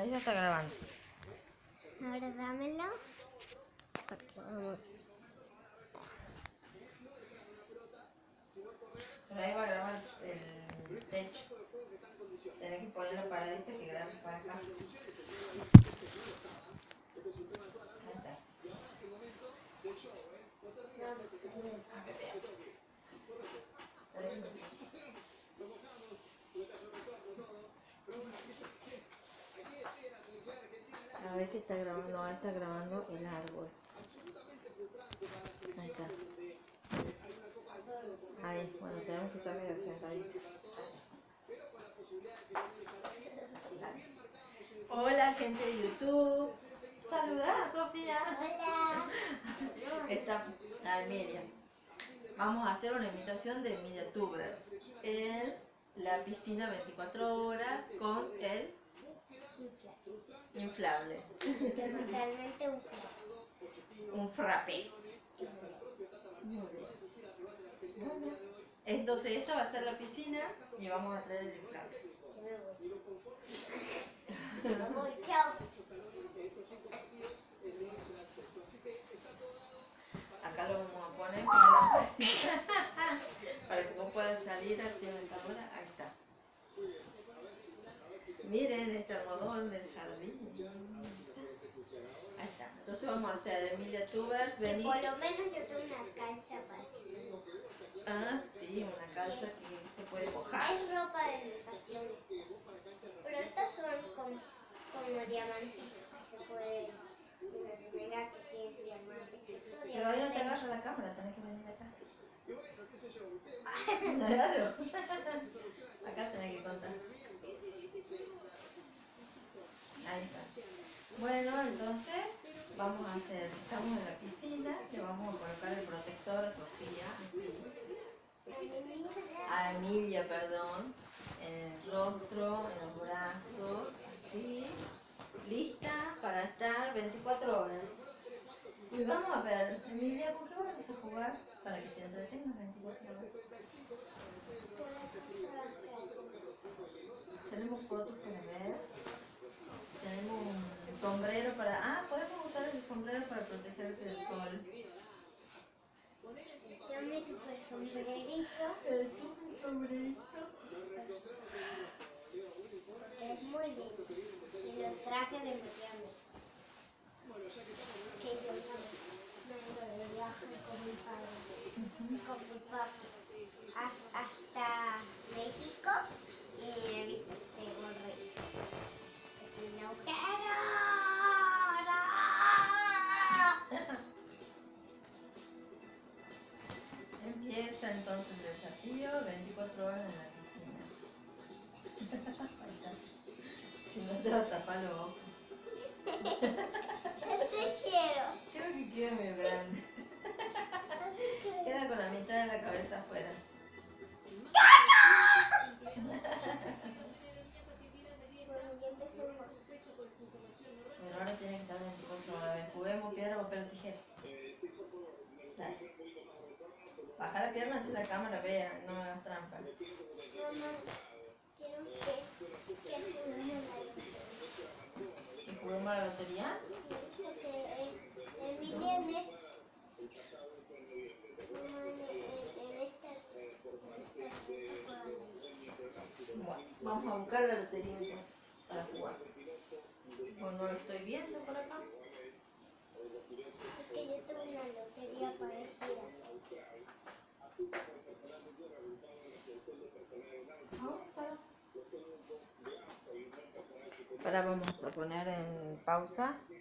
Ahí ya está grabando. Ahora dámelo. Porque vamos. Pero ahí va a grabar el techo. Tenés que poner la paradita que grabes para acá. Ahí está. A ver que está grabando, no, está grabando el árbol. Ahí está. Ahí, bueno, tenemos que estar medio sentaditos. Hola, gente de YouTube. Saluda, Sofía. Hola. Está Emilia. Vamos a hacer una imitación de Emilia Tubers en la piscina 24 horas con el inflable. Totalmente Un frappé. Muy bien. Bueno, entonces esta va a ser la piscina y vamos a traer el inflable. Me voy. Chao. Acá lo vamos a poner para que vos puedas salir así en la cámara. Ahí está. Miren este algodón del jardín. Ahí está. Entonces vamos a hacer Emilia Tubers. Vení. Por lo menos yo tengo una calza para que se moje. Ah, sí, una calza que se puede mojar. Es ropa de vacaciones. Pero estas son como diamantitos que se puede. Una remera que tiene diamantes. Pero ahí no te agarra la cámara, tenés que venir acá. Claro. Acá tenés que contar. Ahí está. Bueno, entonces vamos a hacer, estamos en la piscina, le vamos a colocar el protector a Sofía, así. A Emilia, perdón, en el rostro, en los brazos, así. Lista para estar 24 horas. Y vamos a ver, Emilia, ¿con qué vamos a jugar para que te entretengas 24 horas? Tenemos fotos para ver. Tenemos un sombrero para... Ah, podemos usar el sombrero para protegerte del sol. Yo mi super sombrerito. El super sombrerito. Porque es muy lindo. Y lo traje de Miami. Que yo me de viaje con mi padre. Con mi papi. Hasta México. Y he visto este gorrito. Es un agujero. Empieza entonces el desafío, 24 horas en la piscina. Ahí está. Si no te va a tapar los ojos. Así quiero. Creo que queda medio grande. Queda con la mitad de la cabeza afuera. Bueno, ahora tiene que estar 24 horas. Juguemos piedra, papel, tijera. Dale. Baja la pierna así la cámara vea, no me hagas trampa. Mamá, quiero que juguemos la lotería. ¿Que juguemos a la lotería? Porque el viernes, Bueno, vamos a buscar la lotería entonces, para jugar. Pues no lo estoy viendo por acá. es que yo tengo una lotería parecida. Ahora vamos a poner en pausa